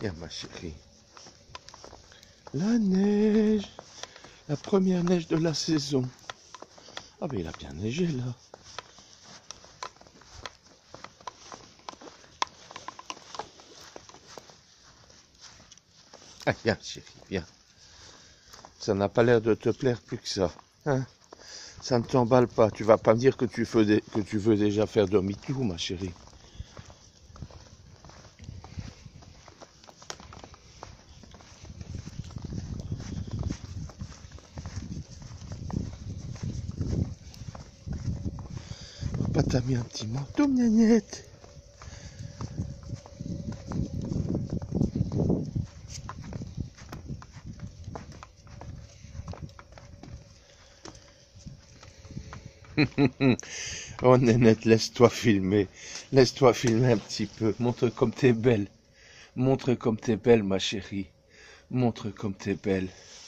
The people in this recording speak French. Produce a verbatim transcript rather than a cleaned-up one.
Viens, ma chérie. La neige. La première neige de la saison. Ah ben il a bien neigé là. Ah viens chérie, viens. Ça n'a pas l'air de te plaire plus que ça. Hein? Ça ne t'emballe pas. Tu vas pas me dire que tu veux, dé... que tu veux déjà faire demi-tour, ma chérie. Papa t'a mis un petit manteau, gnanette. Oh Nénette, laisse-toi filmer. Laisse-toi filmer un petit peu. Montre comme t'es belle. Montre comme t'es belle, ma chérie. Montre comme t'es belle.